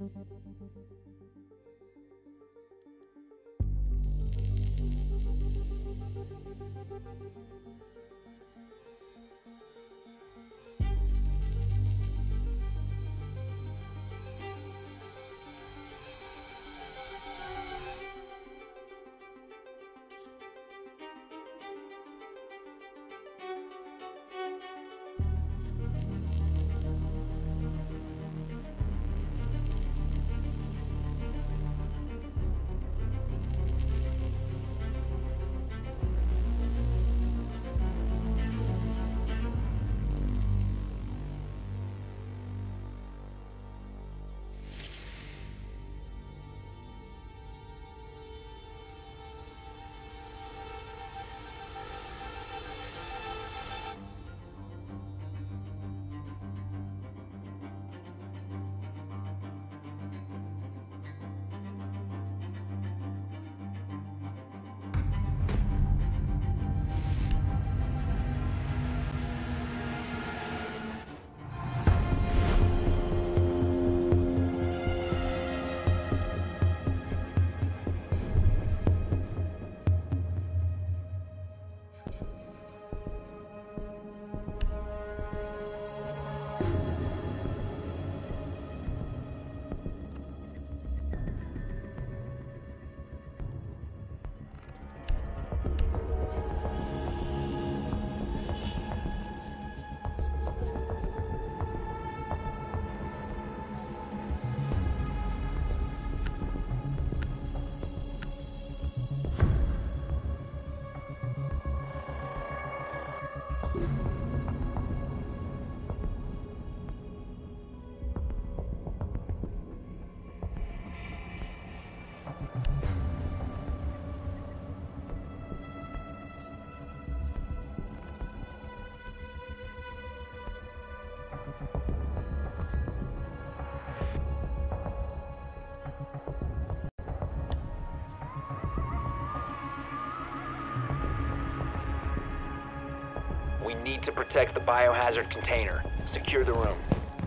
We need to protect the biohazard container. Secure the room.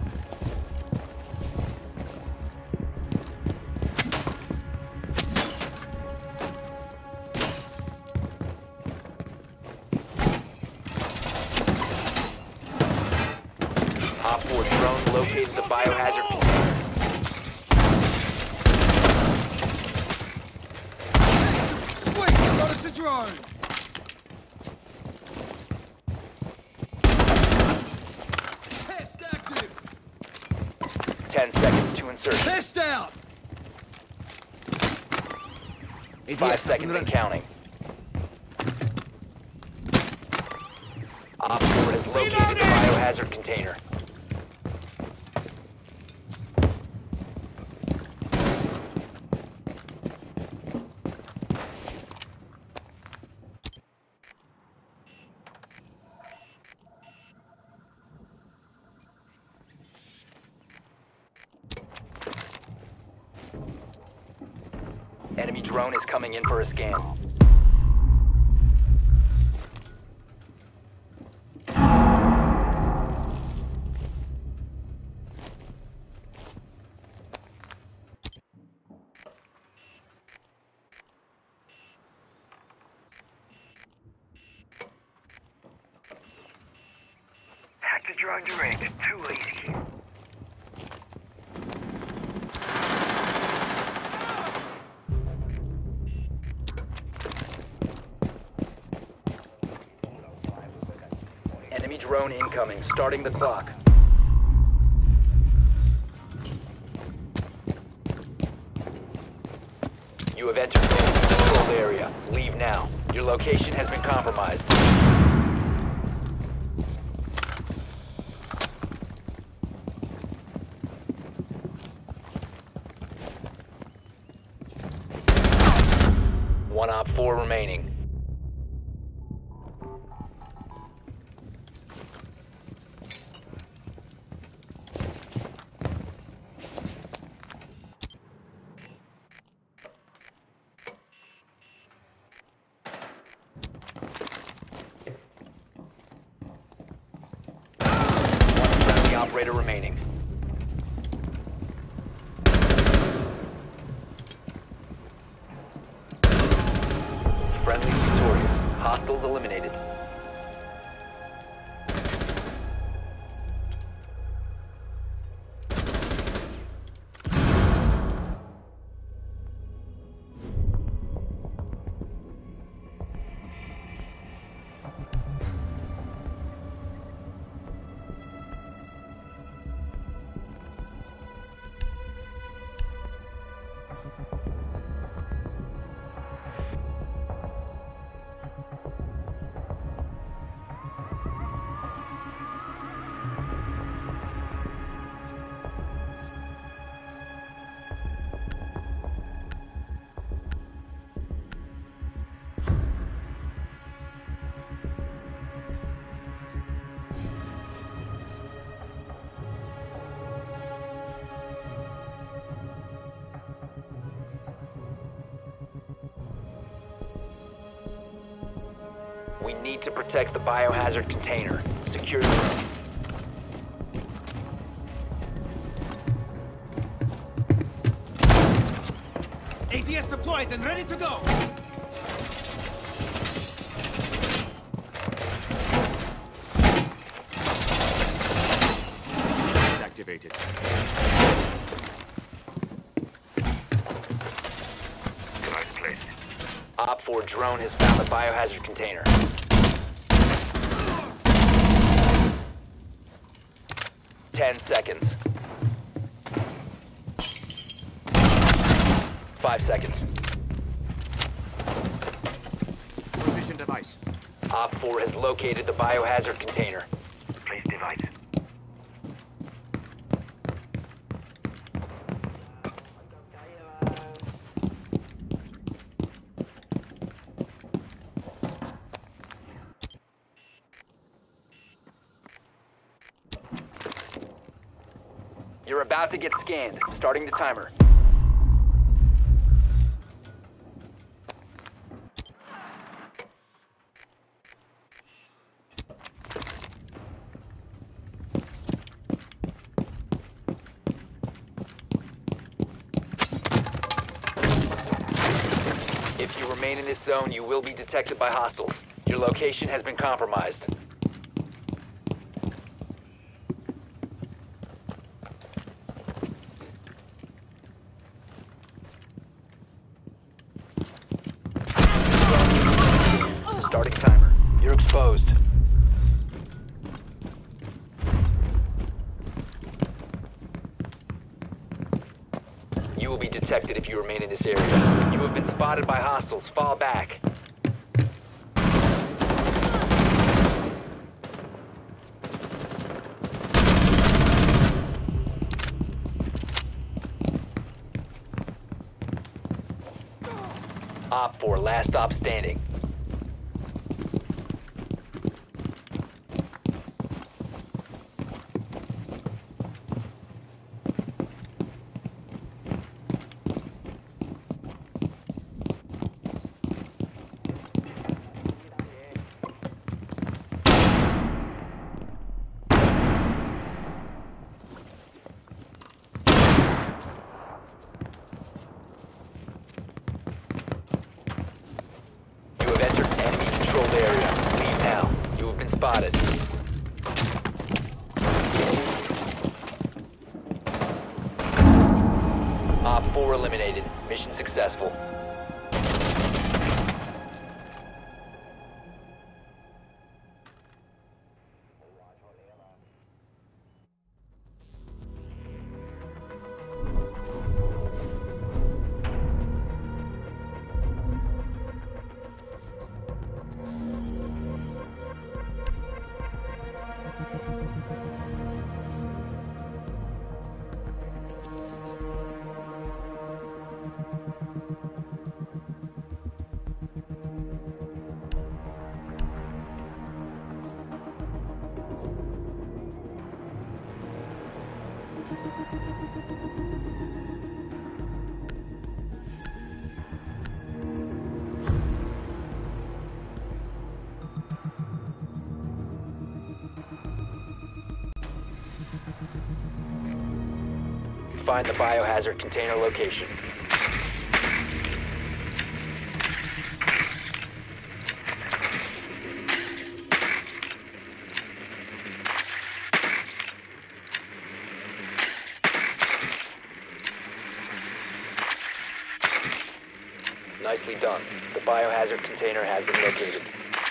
Op 4 drone located the biohazard container. Sweet, you got us a drone! Test active! 10 seconds to insertion. Test out! 5 seconds and counting. Op 4 has located the biohazard container. Enemy drone is coming in for a scan. Hack the drone direct. Too easy. Enemy drone incoming. Starting the clock. You have entered the controlled area. Leave now. Your location has been compromised. One Op 4 remaining. One friendly operator remaining. eliminated. We need to protect the biohazard container. Secure the room. ADS deployed and ready to go. It's activated. Device placed. Op 4 drone has found the biohazard container. Ten seconds. 5 seconds. Position device. Op 4 has located the biohazard container. Place device. You're about to get scanned. Starting the timer. If you remain in this zone, you will be detected by hostiles. Your location has been compromised. Starting timer. You're exposed. You will be detected if you remain in this area. You have been spotted by hostiles. Fall back. Op 4, last stop standing. You have entered an enemy-controlled area. Leave now. You have been spotted. Op 4 eliminated. Mission successful. Find the biohazard container location. Nicely done. The biohazard container has been located.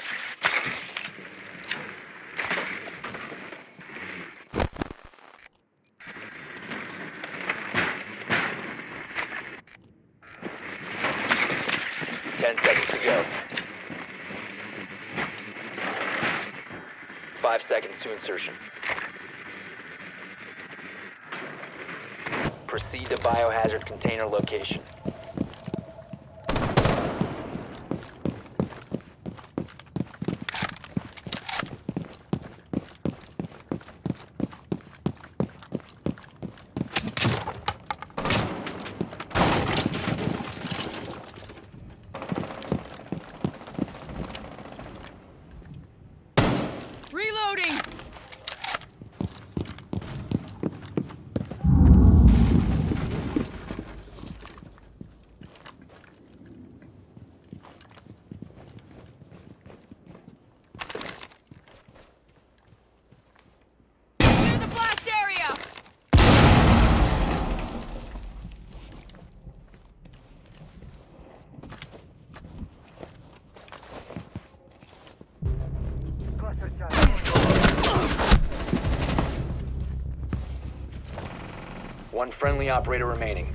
To go. 5 seconds to insertion. Proceed to biohazard container location. Reloading! Clear the blast area! One friendly operator remaining.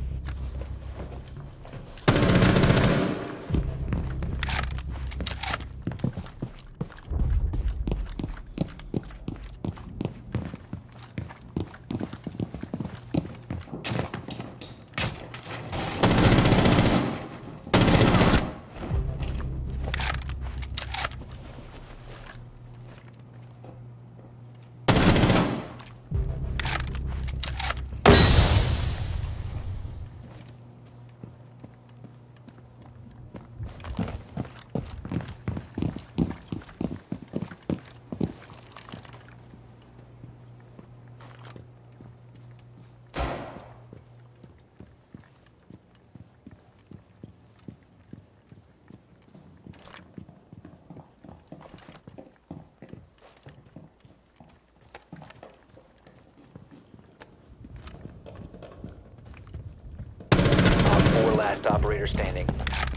Last operator standing.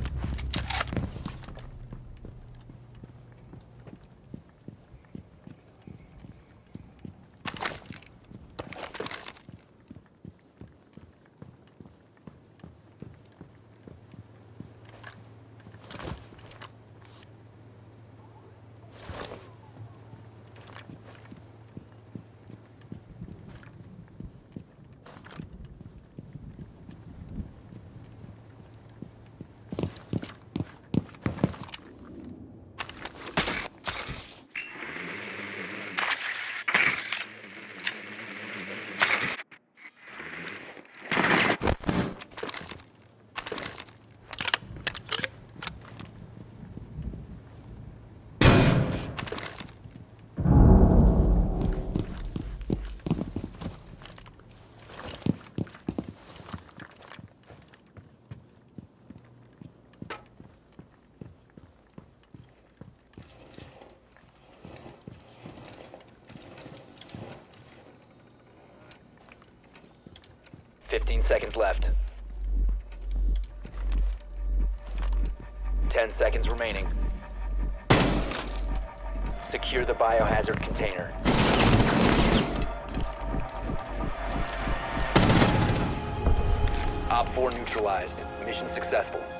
Fifteen seconds left. 10 seconds remaining. Secure the biohazard container. Op 4 neutralized. Mission successful.